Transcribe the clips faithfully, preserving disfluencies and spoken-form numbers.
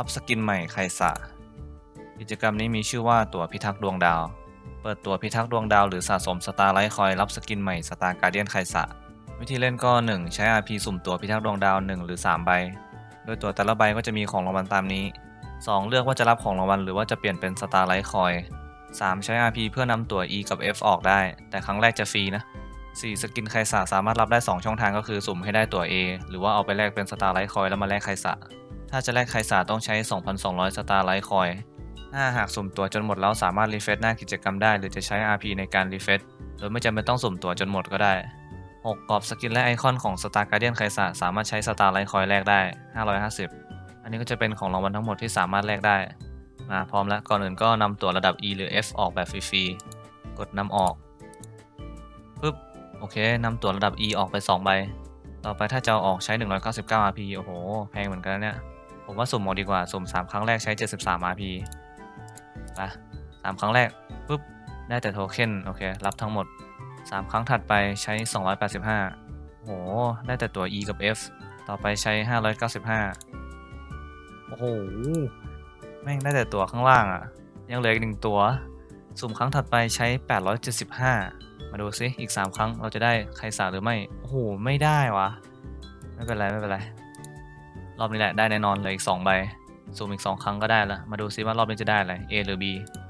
รับสกินใหม่ไคสะกิจกรรมนี้มีชื่อว่าตั๋วพิทักษ์ดวงดาวเปิดตั๋วพิทักษ์ดวงดาวหรือสะสมสตาร์ไลท์คอยรับสกินใหม่สตาร์การ์เดียนไคสะวิธีเล่นก็ หนึ่ง ใช้ อาร์ พี สุ่มตั๋วพิทักษ์ดวงดาวหนึ่งหรือสามใบโดยตั๋วแต่ละใบก็จะมีของรางวัลตามนี้ สอง เลือกว่าจะรับของรางวัลหรือว่าจะเปลี่ยนเป็นสตาร์ไลท์คอยสาม ใช้ อาร์ พี เพื่อนำตั๋ว E กับ F ออกได้แต่ครั้งแรกจะฟรีนะสี่ สกินไคสะสามารถรับได้สองช่องทางก็คือสุ่มให้ได้ตั๋ว A หรือว่าเอาไปแลกเป็นสตาร์ไลท์คอยแล้วมาแลกไคสะถ้าจะแลกไคสะต้องใช้ สองพันสองร้อย สตาร์ไลท์คอยห้า หากสุ่มตั๋วจนหมดแล้วสามารถรีเฟรชหน้ากิจกรรมได้หรือจะใช้ อาร์ พี ในการรีเฟรชโดยไม่จำเป็นต้องสุ่มตั๋วจนหมดก็ได้หก กรอบสกินและไอคอนของสตาร์การ์เดียนไคสะสามารถใช้สตาร์ไลท์คอยแลกได้ห้าร้อยห้าสิบอันนี้ก็จะเป็นของรางวัลทั้งหมดที่สามารถแลกได้มาพร้อมแล้วก่อนอื่นก็นำตั๋วระดับ E หรือ F ออกแบบฟรีๆกดนำออกปึ๊บโอเคนำตั๋วระดับ E ออกไปสองใบต่อไปถ้าจะเอาออกใช้หนึ่งร้อยเก้าสิบเก้า อาร์ พี โอ้โหแพงเหมือนกันเนี่ยผมว่าสุ่มออกดีกว่าสุ่มสามครั้งแรกใช้เจ็ดสิบสาม อาร์ พี ไปสามครั้งแรกปุ๊บได้แต่โทเค็นโอเครับทั้งหมดสามครั้งถัดไปใช้สองร้อยแปดสิบห้าโอ้โหได้แต่ตัว E กับ F ต่อไปใช้ห้าร้อยเก้าสิบห้าโอ้โหแม่งได้แต่ตัวข้างล่างอ่ะยังเหลืออีกหนึ่งตัวสุ่มครั้งถัดไปใช้แปดร้อยเจ็ดสิบห้ามาดูซิอีกสามครั้งเราจะได้ไคสะหรือไม่โอ้โหไม่ได้วะไม่เป็นไรไม่เป็นไรรอบนี้แหละได้แน่นอนเหลืออีกสองใบสุ่มอีกสองครั้งก็ได้แล้วมาดูซิว่ารอบนี้จะได้อะไร A หรือ B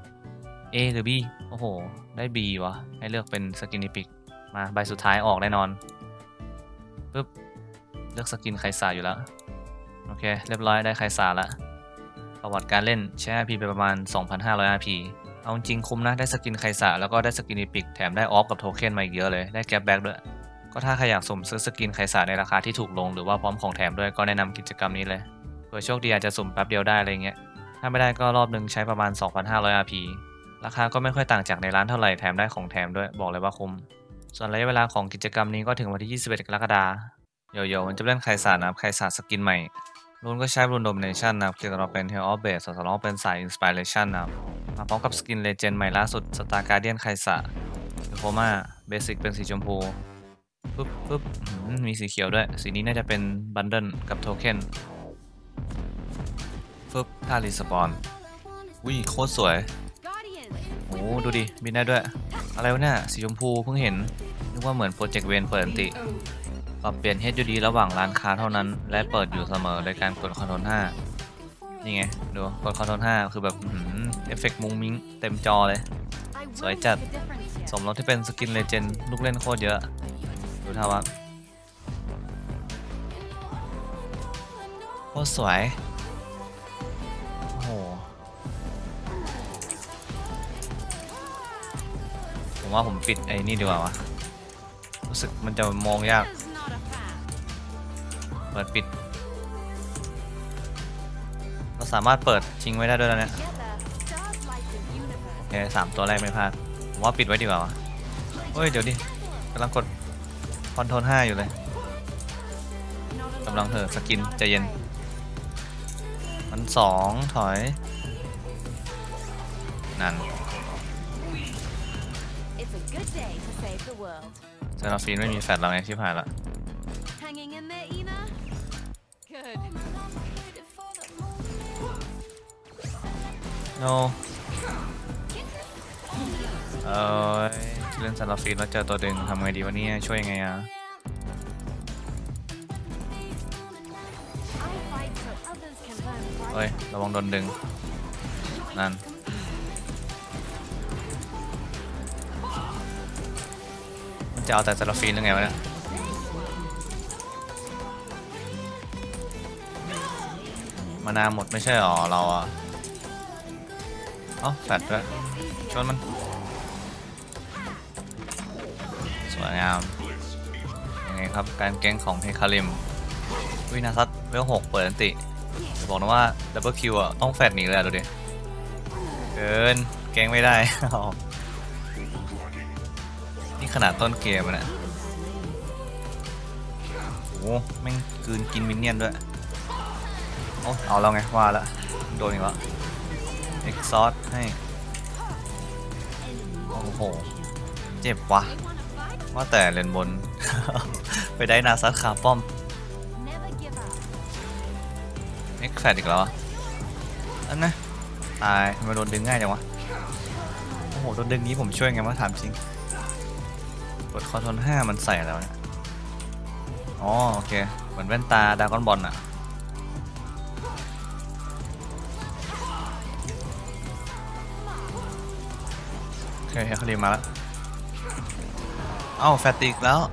A หรือ B โอ้โหได้ B วะให้เลือกเป็นสกินนิปิกมาใบสุดท้ายออกแน่นอนปึ๊บเลือกสกินไคสะอยู่แล้วโอเคเรียบร้อยได้ไคสะละประวัติการเล่นใช้ อาร์ พี ไปประมาณ สองพันห้าร้อย อาร์ พี เอาจริงคุ้มนะได้สกินไคสะแล้วก็ได้สกินนิปิกแถมได้ออฟกับโทเค็นมาอีกเยอะเลยได้แก็บแบ็กด้วยก็ถ้าใครอยากสุ่มซื้อสกินไคสะในราคาที่ถูกลงหรือว่าพร้อมของแถมด้วยก็แนะนำกิจกรรมนี้เลยเผื่อโชคดีอาจจะสุ่มแป๊บเดียวได้อะไรเงี้ยถ้าไม่ได้ก็รอบนึงใช้ประมาณ สองพันห้าร้อย อาร์ พี ราคาก็ไม่ค่อยต่างจากในร้านเท่าไหร่แถมได้ของแถมด้วยบอกเลยว่าคุ้มส่วนระยะเวลาของกิจกรรมนี้ก็ถึงวันที่ยี่สิบเอ็ดกรกฎาคมเดี๋ยวๆมันจะเล่นไคสะนะครับไคสะสกินใหม่รุนก็ใช้รุนโดมิเนชันนะครับเกี่ยวกับเราเป็น Hell of Base ส่วนเราเป็นสาย Inspiration นะครับมาพร้อมกับสกินเลเจนด์ใหม่ล่าสุด Star Guardian ไคสะโคม่าเบสิกเป็นสีชมพูปึ๊บปึ๊บมีสีเขียวด้วยสีนี้น่าจะเป็นบันเดิลกับโทเค็นปึ๊บท่ารีสปอนวิ่งโคตรสวยโอ้ดูดิบินได้ด้วยอะไรวะเนี่ยสีชมพูเพิ่งเห็นนึกว่าเหมือนโปรเจกต์เวนเปิดอันติปรับเปลี่ยน เอช ยู ดี ระหว่างร้านค้าเท่านั้นและเปิดอยู่เสมอโดยการกดคอนโทรลห้านี่ไงดูกดคอนโทรลห้าคือแบบเอฟเฟกต์มุ้งมิ้งเต็มจอเลยสวยจัดสมรสที่เป็นสกินเลเจนด์ลูกเล่นโคตรเยอะดูท่าว่าโคตรสวยโอ้โหผมว่าผมปิดไอ้นี่ดีกว่าวะรู้สึกมันจะมองยากเปิดปิดเราสามารถเปิดทิ้งไว้ได้ด้วยนะเนี่ยโอเคสามตัวแรกไม่พลาดผมว่าปิดไว้ดีกว่าวะเฮ้ยเดี๋ยวดิกำลังกดคอนโทรลห้าอยู่เลยกำลังเถอะสกินใจเย็นมันสองถอยนั่นเซราฟีนไม่มีแฟลชเราไงชิบหายละโนเอ้ยเล่นเซราฟีนแล้วเจอตัวดึงทำไงดีวะเนี่ยช่วยยังไงอะเฮ้ยระวังโดนดึงนั่นมันจะเอาแต่เซราฟีนยังไงวะเนี่ยมานาหมดไม่ใช่หรอเราอะเอ้าแฟลชด้วยชนมันสวยงามยังไงครับการแก๊งของเฮคาริมวินาซัตเวลหกเปิดอันติจะบอกนะว่าดับเบิลคิวอ่ะต้องแฟดหนีเลยดูดิเกินแก๊งไม่ได้ นี่ขนาดต้นเกมนะโอ้แม่งคืนกินมินเนี่ยนด้วยโอ้เอาแล้วไงว่าแล้วโดนอีกแล้วเอ็กซอสให้โอ้โหเจ็บวะว่าแต่เลนบน ไปได้นาซัตขาป้อมเอ็กแฟดอีกแล้วอันนะตายทำไมโดนดึงง่ายจังวะโอ้โหโดนดึงนี้ผมช่วยไงวะถามจริงกดคอนโทรลห้ามันใส่แล้วเนี่ยอ๋อโอเคเหมือนแว่นตาดราก้อนบอลอะโอเคเฮคารีมาแล้วเอ้าแฟตติกแล้ว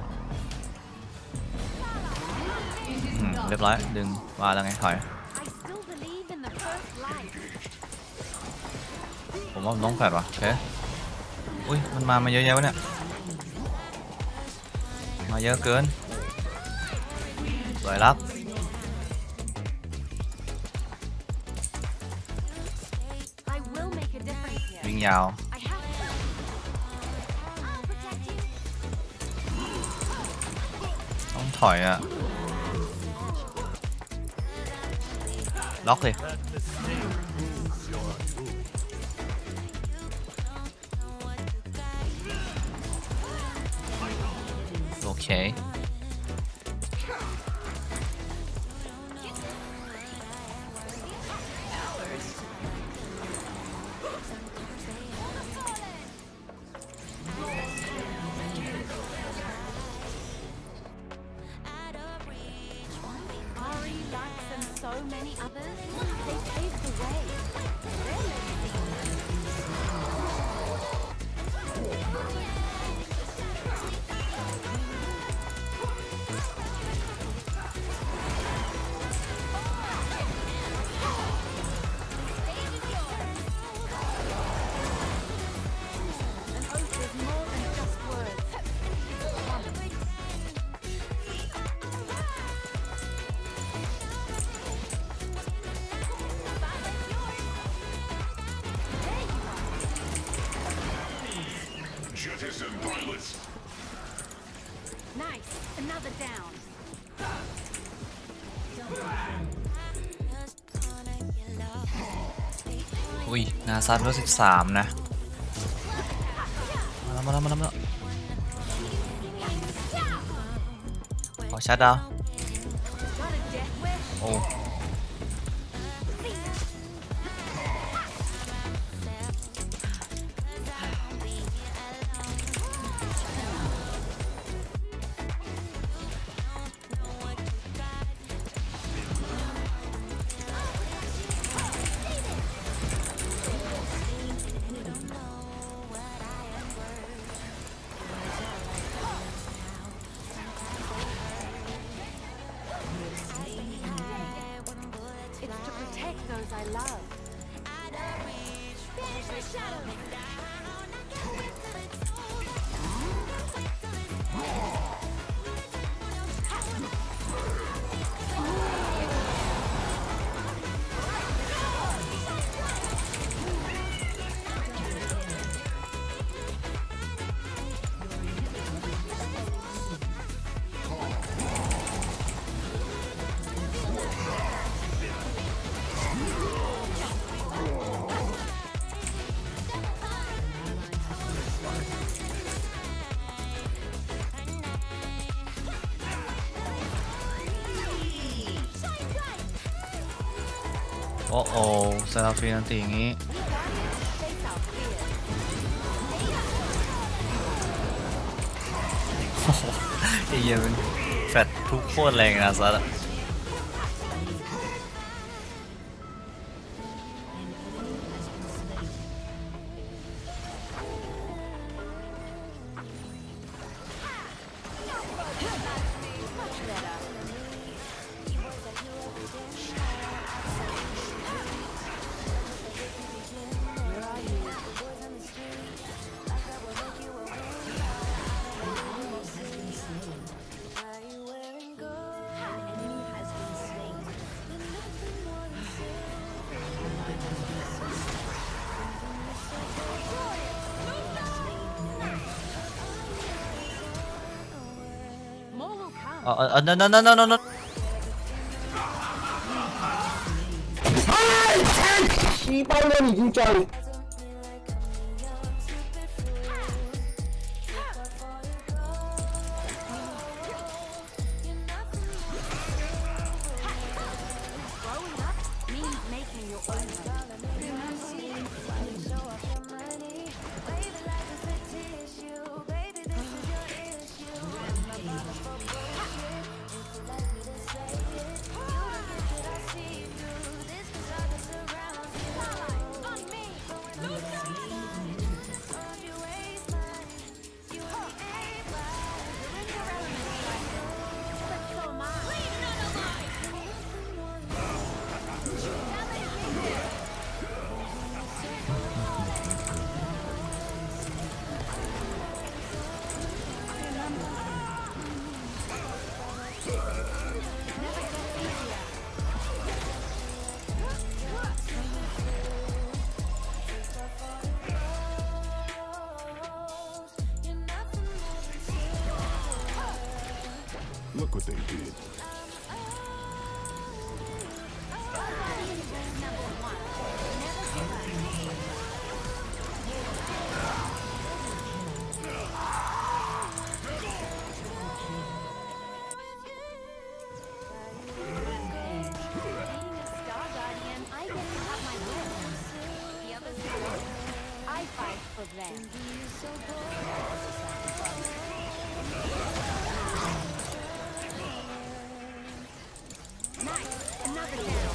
เรียบร้อยดึงว่าแล้วไงถอยผมว่าน้องแฟดวะโอเคอุ้ยมันมามาเยอะแยะวะเนี่ยมาเยอะเกินสวยลับวิ่งยาวต้องถอยอะล็อกเลยโอเคอุ้ยนาซันเวลสิบสามนะมาแล้วมาแล้วมาแล้วขอชัดดาวโอ้โอ้โอ้ซาลาฟีนันตีอย่างงี้โอ้โหไอ้เหี้ยเป็นแฟตทุกโคตรแรงนะซัดอะอ๋ออ๋อ no no no no no no 西班牙已经叫你。 Growing up means making your own way. Look what they did. I fight for them. Nice, another down.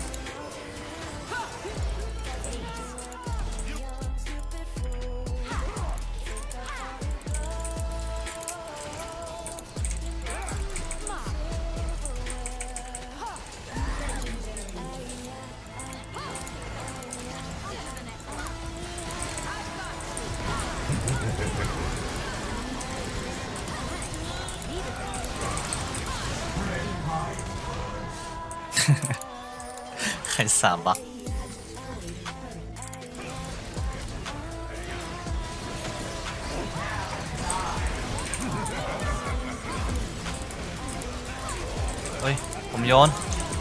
ใครสามบักเฮ้ย ผมโยน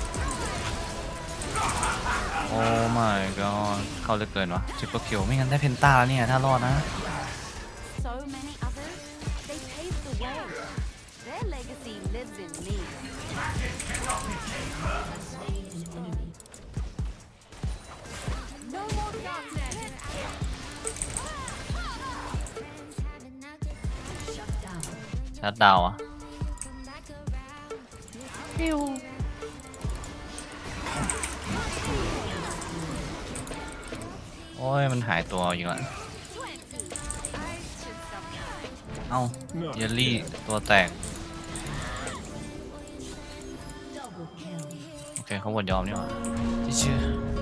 โอ้ my god เข้าเลยเกินวะทริปเปิลคิวไม่งั้นได้เพนต้าแล้วเนี่ย ถ้ารอดนะ So many others, they paved the way. Their legacy lives in me. No more darkness. ชัดดาวอะฟิวโอ้ย มันหายตัวอีกแล้ว เอ้า เยลลี่ ตัวแตก โอเค เขาบดยอมนี่หว่าที่ชื่อ